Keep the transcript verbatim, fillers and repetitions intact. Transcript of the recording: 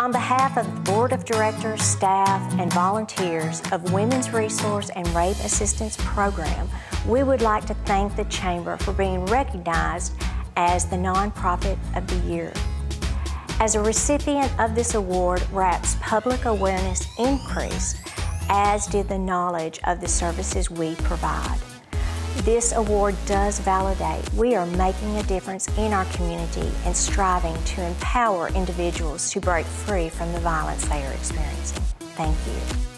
On behalf of the Board of Directors, staff, and volunteers of Women's Resource and Rape Assistance Program, we would like to thank the Chamber for being recognized as the Nonprofit of the Year. As a recipient of this award, R A P's public awareness increased, as did the knowledge of the services we provide. This award does validate we are making a difference in our community and striving to empower individuals to break free from the violence they are experiencing. Thank you.